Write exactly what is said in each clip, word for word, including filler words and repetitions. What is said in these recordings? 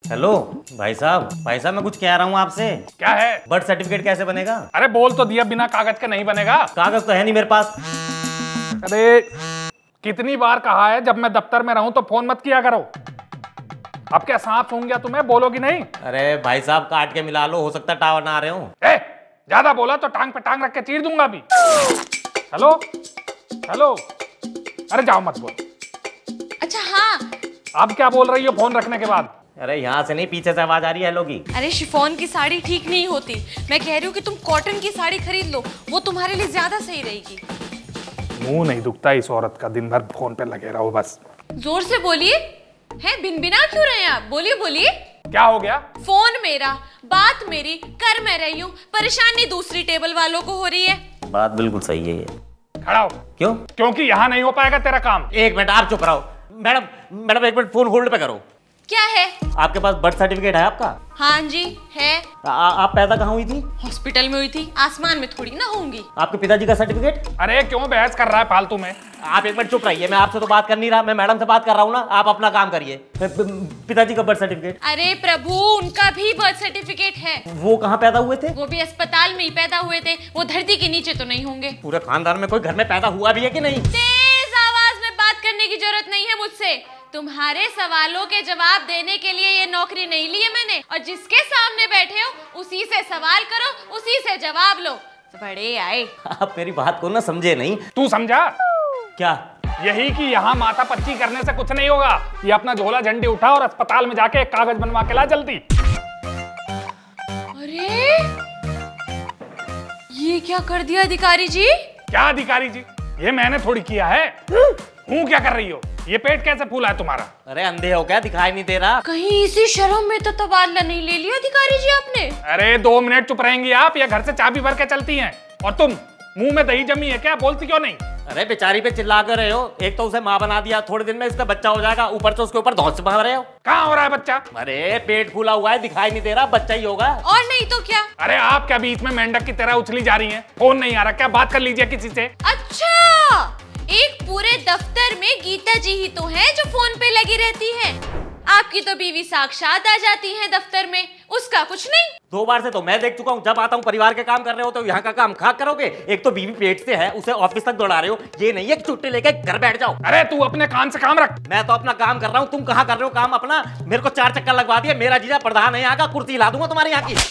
Hello भाई साहब, भाई साहब मैं कुछ कह रहा हूँ आपसे। क्या है? बर्थ सर्टिफिकेट कैसे बनेगा? अरे बोल तो दिया, बिना कागज के नहीं बनेगा। कागज तो है नहीं मेरे पास। अरे कितनी बार कहा है जब मैं दफ्तर में रहूं तो फोन मत किया करो। अब क्या सांप सूंघ गया तुम्हें, बोलोगी नहीं? अरे भाई साहब काट के मिला लो, हो सकता है टावर ना आ रहे हो। ए, ज्यादा बोला तो टांग पे टांग रख के चीर दूंगा अभी। हेलो हेलो, अरे जाओ मत बोल। अच्छा हाँ, अब क्या बोल रही हो फोन रखने के बाद? अरे यहाँ से नहीं, पीछे से आवाज आ रही है हेलो की। अरे शिफॉन की साड़ी ठीक नहीं होती, मैं कह रही हूँ कि तुम कॉटन की साड़ी खरीद लो, वो तुम्हारे लिए ज्यादा सही रहेगी। मुंह नहीं दुखता इस औरत का, दिन भर फोन पे लगे रहो बस। जोर से बोलिए। हैं बिनबिना क्यों रहे हैं आप? बोलिए बोलिए। क्या हो गया? फोन मेरा, बात मेरी, कर मैं रही हूँ, परेशानी दूसरी टेबल वालों को हो रही है। बात बिल्कुल सही है ये। खड़ा हो। क्यों? क्योंकि यहाँ नहीं हो पाएगा तेरा काम। एक मिनट आप चुप रहो। मैडम मैडम एक मिनट फोन होल्ड पे करो। क्या है? आपके पास बर्थ सर्टिफिकेट है आपका? हाँ जी है। आ, आप पैदा कहाँ हुई थी? हॉस्पिटल में हुई थी, आसमान में थोड़ी ना होंगी। आपके पिताजी का सर्टिफिकेट? अरे क्यों बहस कर रहा है फालतू में? आप एक मिनट चुप रहिए, मैं आपसे तो बात कर नहीं रहा, मैं मैडम से बात कर रहा हूँ ना। आप अपना काम करिए। पिताजी का बर्थ सर्टिफिकेट? अरे प्रभु, उनका भी बर्थ सर्टिफिकेट है। वो कहाँ पैदा हुए थे? वो भी अस्पताल में ही पैदा हुए थे, वो धरती के नीचे तो नहीं होंगे। पूरे खानदान में कोई घर में पैदा हुआ भी है कि नहीं? तेज आवाज में बात करने की जरूरत नहीं है मुझसे। तुम्हारे सवालों के जवाब देने के लिए ये नौकरी नहीं ली है मैंने, और जिसके सामने बैठे हो उसी से सवाल करो, उसी से जवाब लो। बड़े आए। आप मेरी बात को ना समझे नहीं। तू समझा क्या? यही कि यहाँ माथा पच्ची करने से कुछ नहीं होगा। ये अपना झोला झंडी उठा और अस्पताल में जाके एक कागज बनवा के ला जल्दी। अरे ये क्या कर दिया अधिकारी जी? क्या अधिकारी जी? ये मैंने थोड़ी किया है। हूँ क्या कर रही हो? ये पेट कैसे फूला है तुम्हारा? अरे अंधे हो क्या, दिखाई नहीं दे रहा? कहीं इसी शर्म में तो तबादला नहीं ले लिया अधिकारी जी आपने? अरे दो मिनट चुप रहेंगी आप, या घर से चाबी भर के चलती हैं? और तुम, मुंह में दही जमी है क्या, बोलती क्यों नहीं? अरे बेचारी पे चिल्ला कर रहे हो। एक तो उसे माँ बना दिया, थोड़े दिन में इसका बच्चा हो जाएगा, ऊपर से उसके ऊपर धौंस मार रहे हो। कहाँ हो रहा है बच्चा? अरे पेट फूला हुआ है, दिखाई नहीं दे रहा, बच्चा ही होगा। और नहीं तो क्या? अरे आप क्या बीच में मेंढक की तरह उछली जा रही हैं? फोन नहीं आ रहा क्या? बात कर लीजिए किसी से। अच्छा, एक पूरे दफ्तर में गीता जी ही तो हैं जो फोन पे लगी रहती हैं। आपकी तो बीवी साक्षात आ जाती हैं दफ्तर में, उसका कुछ नहीं। दो बार से तो मैं देख चुका हूँ, जब आता हूँ परिवार के काम कर रहे हो तो यहाँ का काम खाक करोगे। एक तो बीवी पेट से है, उसे ऑफिस तक दौड़ा रहे हो, ये नहीं है कि छुट्टी लेके घर बैठ जाओ। अरे तू अपने काम से काम रख। मैं तो अपना काम कर रहा हूँ, तुम कहाँ कर रहे हो काम अपना? मेरे को चार चक्कर लगवा दिया, मेरा जीजा प्रधान है यहाँ का, कुर्सी हिला दूंगा तुम्हारे यहाँ की।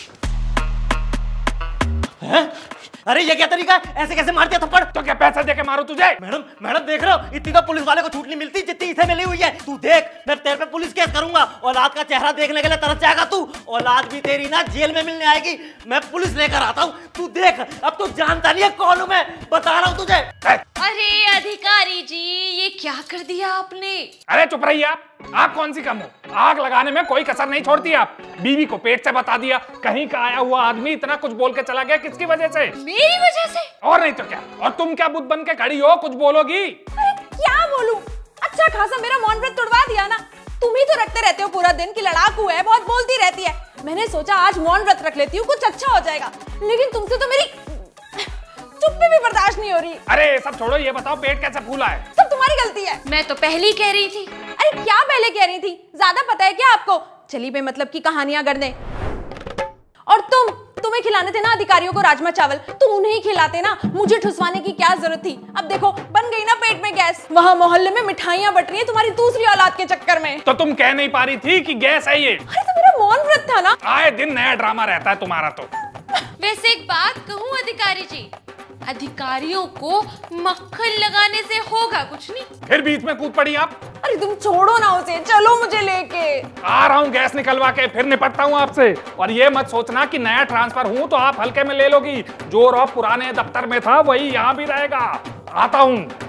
है? अरे ये क्या तरीका है? ऐसे कैसे मार दिया थप्पड़? तो क्या पैसा देके मारो तुझे? मैडम मैडम देख रहे हो, इतनी तो पुलिस वाले को छूट नहीं मिलती जितनी इसे मिली हुई है। तू देख, मैं तेरे पे पुलिस केस करूंगा। औलाद का चेहरा देखने के लिए तरस जाएगा तू। औलाद भी तेरी ना जेल में मिलने आएगी। मैं पुलिस लेकर आता हूँ, तू देख। अब तू जानता नहीं है कौन हूँ मैं, बता रहा हूँ तुझे। अरे अधिकारी जी, ये क्या कर दिया आपने? अरे चुप रहिए आप। आप कौन सी कम हो? आग लगाने में कोई कसर नहीं छोड़ती आप। बीवी को पेट से बता दिया, कहीं का आया हुआ आदमी इतना कुछ बोल के चला गया, किसकी वजह से? मेरी वजह से? और नहीं तो क्या। और तुम क्या बुद्ध बन के खड़ी हो, कुछ बोलोगी? अरे क्या बोलूं? अच्छा खासा मेरा मौन व्रत तोड़वा दिया ना। तुम ही तो रखते रहते हो पूरा दिन की लड़ाकू है, बहुत बोलती रहती है। मैंने सोचा आज मौन व्रत रख लेती हूँ, कुछ अच्छा हो जाएगा। लेकिन तुमसे तो मेरी चुप्पी भी बर्दाश्त नहीं हो रही। अरे सब छोड़ो, ये बताओ पेट कैसे फूला है? सब तुम्हारी गलती है। मैं तो पहले ही कह रही थी। अरे क्या पहले कह रही थी? ज्यादा पता है क्या आपको? चली बेमतलब की कहानियां करने। और तुम तुम्हें खिलाने थे ना अधिकारियों को राजमा चावल, तुम उन्हें ही खिलाते ना। मुझे ठुसवाने की क्या जरूरत थी? अब देखो बन गई ना पेट में गैस। वहाँ मोहल्ले में मिठाइयाँ बट रही है तुम्हारी दूसरी औलाद के चक्कर में। तो तुम कह नहीं पा रही थी कि गैस है ये? अरे तो मेरा मौन व्रत था ना। आए दिन नया ड्रामा रहता है तुम्हारा तो। वैसे एक बात कहूँ अधिकारी जी, अधिकारियों को मक्खन लगाने से होगा कुछ नहीं। फिर बीच में कूद पड़ी आप। अरे तुम छोड़ो ना उसे, चलो मुझे लेके। आ रहा हूँ गैस निकलवा के, फिर निपटता हूँ आपसे। और ये मत सोचना कि नया ट्रांसफर हूँ तो आप हल्के में ले लोगी। जो रॉब पुराने दफ्तर में था वही यहाँ भी रहेगा। आता हूँ।